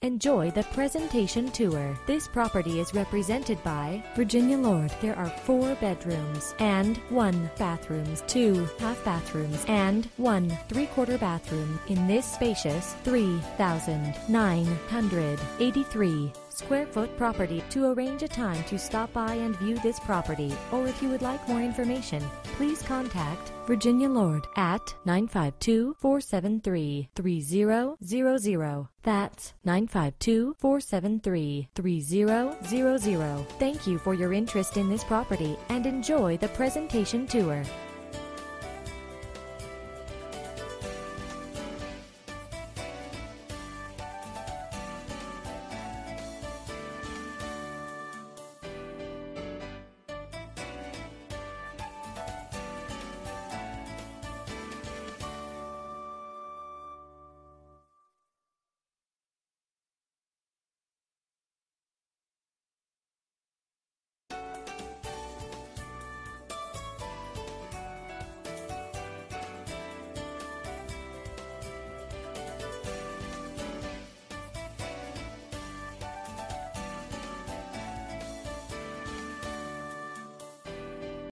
Enjoy the presentation tour. This property is represented by Virginia Lord. There are 4 bedrooms and 1 bathroom, 2 half bathrooms, and 1 3/4 bathroom in this spacious 3,983 square foot property. To arrange a time to stop by and view this property, or if you would like more information, please contact Virginia Lord at 952-473-3000. That's 952-473-3000. Thank you for your interest in this property and enjoy the presentation tour.